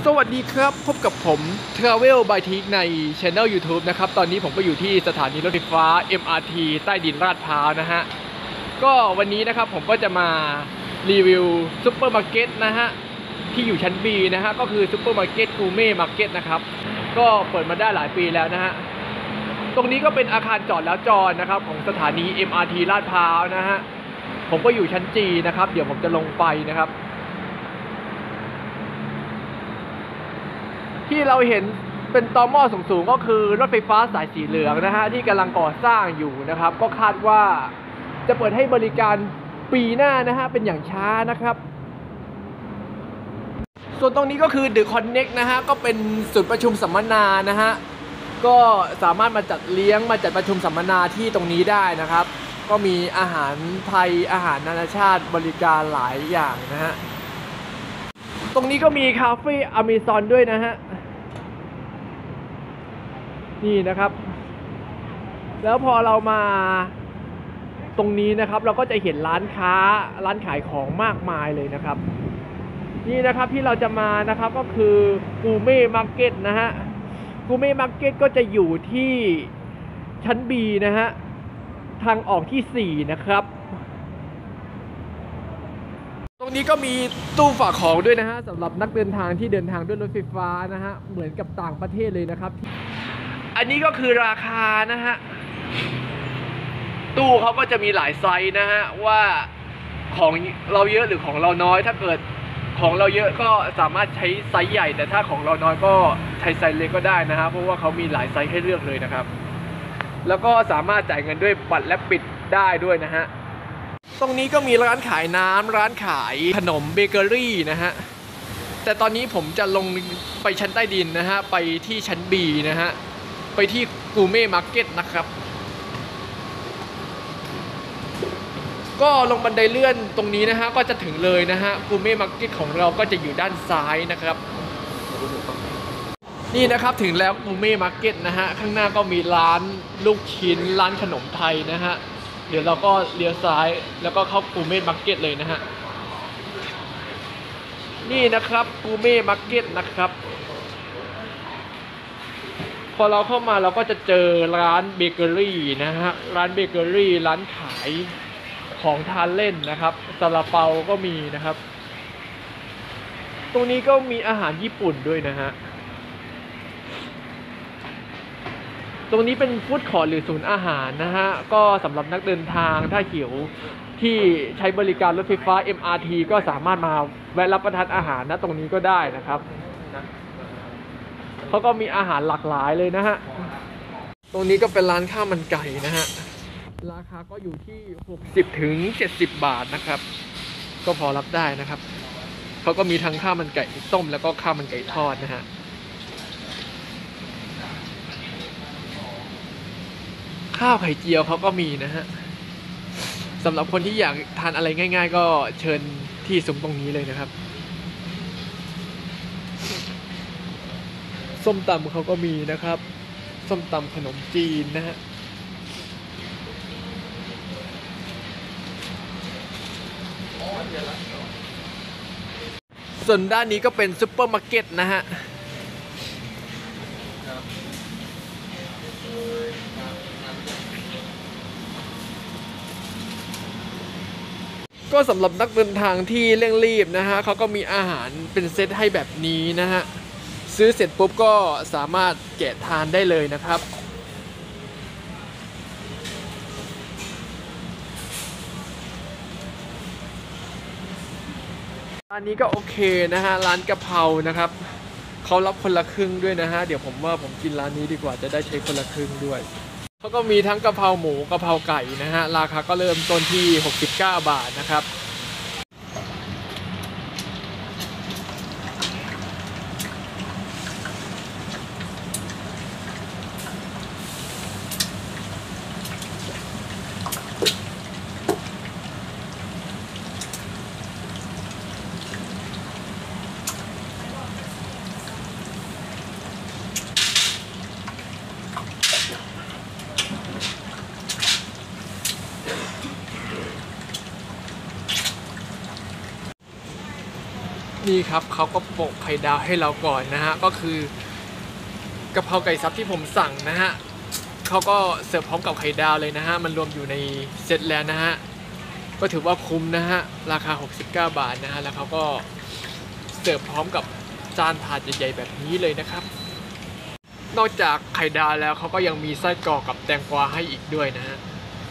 สวัสดีครับพบกับผม Travel by Tik ใน Channel YouTube นะครับตอนนี้ผมก็อยู่ที่สถานีรถไฟฟ้า MRT ใต้ดินลาดพร้าวนะฮะก็วันนี้นะครับผมก็จะมารีวิวซุปเปอร์มาร์เก็ตนะฮะที่อยู่ชั้น B นะฮะก็คือซุปเปอร์มาร์เก็ตกูเม่มาร์เก็ตนะครับก็เปิดมาได้หลายปีแล้วนะฮะตรงนี้ก็เป็นอาคารจอดแล้วจอดนะครับของสถานี MRT ลาดพร้าวนะฮะผมก็อยู่ชั้น G นะครับเดี๋ยวผมจะลงไปนะครับที่เราเห็นเป็นตอหม้อสูงๆก็คือรถไฟฟ้าสายสีเหลืองนะฮะที่กำลังก่อสร้างอยู่นะครับก็คาดว่าจะเปิดให้บริการปีหน้านะฮะเป็นอย่างช้านะครับส่วนตรงนี้ก็คือ The Connect นะฮะก็เป็นศูนย์ประชุมสัมมนานะฮะก็สามารถมาจัดเลี้ยงมาจัดประชุมสัมมนาที่ตรงนี้ได้นะครับก็มีอาหารไทยอาหารนานาชาติบริการหลายอย่างนะฮะตรงนี้ก็มีคาเฟ่อเมซอนด้วยนะฮะนี่นะครับแล้วพอเรามาตรงนี้นะครับเราก็จะเห็นร้านค้าร้านขายของมากมายเลยนะครับนี่นะครับที่เราจะมานะครับก็คือกูเม่มาร์เก็ตนะฮะกูเม่มาร์เก็ตก็จะอยู่ที่ชั้น B นะฮะทางออกที่4นะครับตรงนี้ก็มีตู้ฝากของด้วยนะฮะสำหรับนักเดินทางที่เดินทางด้วยรถไฟฟ้านะฮะเหมือนกับต่างประเทศเลยนะครับอันนี้ก็คือราคานะฮะตู้เขาก็จะมีหลายไซส์นะฮะว่าของเราเยอะหรือของเราน้อยถ้าเกิดของเราเยอะก็สามารถใช้ไซส์ใหญ่แต่ถ้าของเราน้อยก็ใช้ไซส์เล็กก็ได้นะฮะเพราะว่าเขามีหลายไซส์ให้เลือกเลยนะครับแล้วก็สามารถจ่ายเงินด้วยบัตรและปิดได้ด้วยนะฮะตรงนี้ก็มีร้านขายน้ำร้านขายขนมเบเกอรี่นะฮะแต่ตอนนี้ผมจะลงไปชั้นใต้ดินนะฮะไปที่ชั้น B นะฮะไปที่กูเม่มาร์เก็ตนะครับก็ลงบันไดเลื่อนตรงนี้นะฮะก็จะถึงเลยนะฮะกูเม่มาร์เก็ตของเราก็จะอยู่ด้านซ้ายนะครับนี่นะครับถึงแล้วกูเม่มาร์เก็ตนะฮะข้างหน้าก็มีร้านลูกชิ้นร้านขนมไทยนะฮะเดี๋ยวเราก็เลี้ยวซ้ายแล้วก็เข้ากูเม่มาร์เก็ตเลยนะฮะนี่นะครับกูเม่มาร์เก็ตนะครับพอเราเข้ามาเราก็จะเจอร้านเบเกอรี่นะฮะร้านเบเกอรี่ร้านขายของทานเล่นนะครับซาลาเปาก็มีนะครับตรงนี้ก็มีอาหารญี่ปุ่นด้วยนะฮะตรงนี้เป็นฟู้ดคอร์ทหรือศูนย์อาหารนะฮะก็สำหรับนักเดินทางถ้าหิวที่ใช้บริการรถไฟฟ้า MRT ก็สามารถมาแวะรับประทานอาหารณตรงนี้ก็ได้นะครับเขาก็มีอาหารหลากหลายเลยนะฮะตรงนี้ก็เป็นร้านข้าวมันไก่นะฮะราคาก็อยู่ที่60 ถึง 70 บาทนะครับก็พอรับได้นะครับเขาก็มีทั้งข้าวมันไก่ต้มแล้วก็ข้าวมันไก่ทอดนะฮะข้าวไข่เจียวเขาก็มีนะฮะสำหรับคนที่อยากทานอะไรง่ายๆก็เชิญที่ซุ้มตรงนี้เลยนะครับส้มตำเขาก็มีนะครับส้มตำขนมจีนนะฮะส่วนด้านนี้ก็เป็นซุปเปอร์มาร์เก็ตนะฮะก็สำหรับนักเดินทางที่เร่งรีบนะฮะเขาก็มีอาหารเป็นเซตให้แบบนี้นะฮะซื้อเสร็จปุ๊บก็สามารถแกะทานได้เลยนะครับร้านนี้ก็โอเคนะฮะร้านกะเพรานะครับเขารับคนละครึ่งด้วยนะฮะเดี๋ยวผมว่าผมกินร้านนี้ดีกว่าจะได้ใช้คนละครึ่งด้วยเขาก็มีทั้งกะเพราหมูกะเพราไก่นะฮะราคาก็เริ่มต้นที่69 บาทนะครับนี่ครับเขาก็โปะไข่ดาวให้เราก่อนนะฮะก็คือกะเพราไก่ซับที่ผมสั่งนะฮะเขาก็เสิร์ฟพร้อมกับไข่ดาวเลยนะฮะมันรวมอยู่ในเซตแล้วนะฮะก็ถือว่าคุ้มนะฮะราคา69 บาทนะฮะแล้วเขาก็เสิร์ฟพร้อมกับจานถาดใหญ่ๆแบบนี้เลยนะครับนอกจากไข่ดาวแล้วเขาก็ยังมีไส้กรอกกับแตงกวาให้อีกด้วยนะฮะ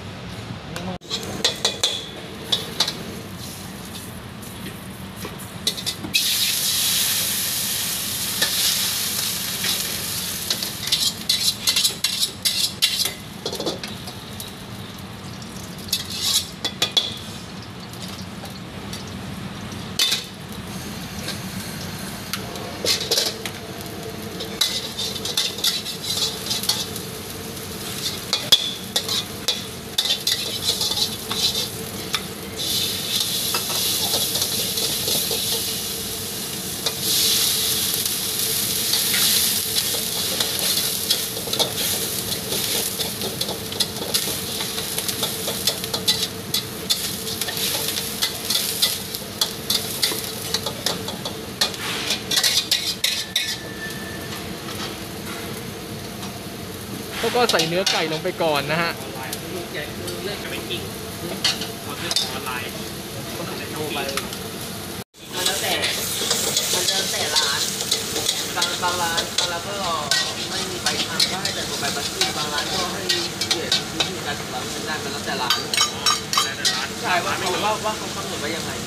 เขาก็ใส่เนื้อไก่ลงไปก่อนนะฮะลูกใหญ่คือเรื่องจะไม่จริงเขาซื้อของออนไลน์โทรไปมันแล้วแต่ร้านบางร้านก็ไม่มีใบทำก็ให้แต่ตัวใบบัตรบางร้านก็ให้เปลี่ยนวิธีการทำร้านเป็นได้มันแล้วแต่ร้านใช่ว่าเขากำหนดไว้ยังไง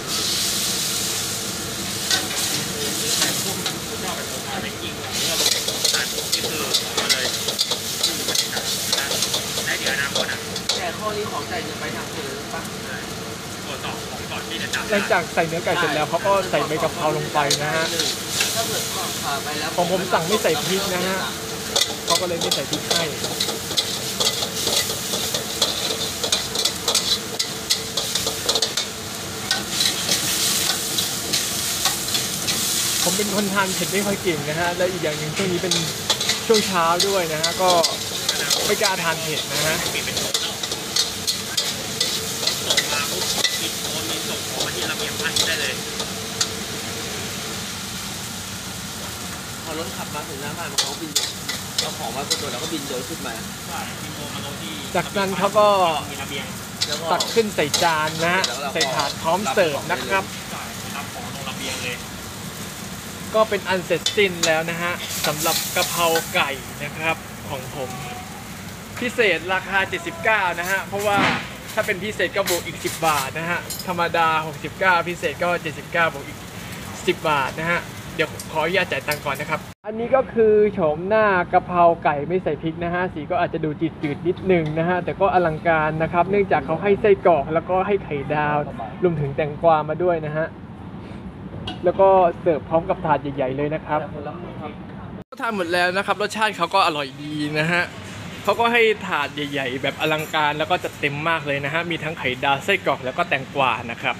แต่พวกชอบแบบผมไม่จริงเรื่องการที่คือเลยได้เดี๋ยวนะคนอ่ะแต่ข้อนี้ของใจจะไปทางเธอป่ะตรวจสอบของก่อนที่จะจับหลังจากใส่เนื้อไก่เสร็จแล้วเขาก็ใส่ใบกะเพราลงไปนะฮะถ้าเกิดผ่าไปแล้วของผมสั่งไม่ใส่พริกนะฮะเขาก็เลยไม่ใส่พริกให้ผมเป็นคนทานเผ็ดไม่ค่อยเก่งนะฮะและอีกอย่างหนึ่งช่วงนี้เป็นช่วงเช้าด้วยนะฮะก็ไม่กล้าทานเผ็ดนะฮะส่งมาปุ๊บปิดโอนมีส่งของมาที่ระเบียงพันได้เลยพอรถขับมาถึงหน้าบ้านเขาบินเอาของมาคนโดนแล้วก็บินโดยขึ้นมาบินโดมาลงที่จากนั้นเขาก็ตักขึ้นใส่จานนะฮะใส่ถาดพร้อมเสิร์ฟนะครับรับของลงระเบียงเลยก็เป็นอันเสร็จสิ้นแล้วนะฮะสำหรับกะเพราไก่นะครับของผมพิเศษราคา79นะฮะเพราะว่าถ้าเป็นพิเศษก็บวกอีก10 บาทนะฮะธรรมดา69พิเศษก็79บวกอีก10 บาทนะฮะเดี๋ยวขออนุญาตจ่ายตังค์ก่อนนะครับอันนี้ก็คือโฉมหน้ากะเพราไก่ไม่ใส่พริกนะฮะสีก็อาจจะดูจืดๆนิดนึงนะฮะแต่ก็อลังการนะครับเนื่องจากเขาให้ไส้กรอกแล้วก็ให้ไข่ดาวรวมถึงแตงกวามาด้วยนะฮะแล้วก็เสิร์ฟพร้อมกับถาดใหญ่ๆเลยนะครับก็ทานหมดแล้วนะครับรสชาติเขาก็อร่อยดีนะฮะเขาก็ให้ถาดใหญ่ๆแบบอลังการแล้วก็จัดเต็มมากเลยนะฮะมีทั้งไข่ดาวไส้กรอกแล้วก็แตงกวานะครับ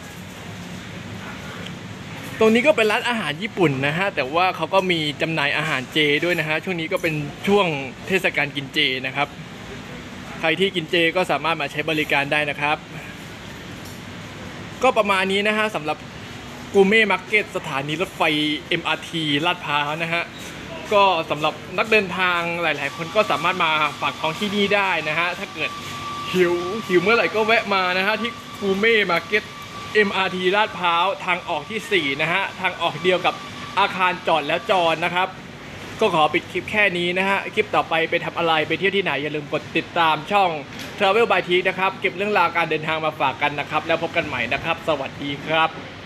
ตรงนี้ก็เป็นร้านอาหารญี่ปุ่นนะฮะแต่ว่าเขาก็มีจำหน่ายอาหารเจด้วยนะฮะช่วงนี้ก็เป็นช่วงเทศกาลกินเจนะครับใครที่กินเจก็สามารถมาใช้บริการได้นะครับก็ประมาณนี้นะฮะสำหรับกูเม่มาร์เก็ตสถานีรถไฟ MRT ลาดพร้าวนะฮะก็สำหรับนักเดินทางหลายๆคนก็สามารถมาฝากท้องที่นี่ได้นะฮะถ้าเกิดหิวเมื่อไหร่ก็แวะมานะฮะที่กูเม่มาร์เก็ต MRT ลาดพร้าวทางออกที่4นะฮะทางออกเดียวกับอาคารจอดแล้วจอดนะครับก็ขอปิดคลิปแค่นี้นะฮะคลิปต่อไปไปทำอะไรไปเที่ยวที่ไหนอย่าลืมกดติดตามช่อง Travel by T นะครับเก็บเรื่องราวการเดินทางมาฝากกันนะครับแล้วพบกันใหม่นะครับสวัสดีครับ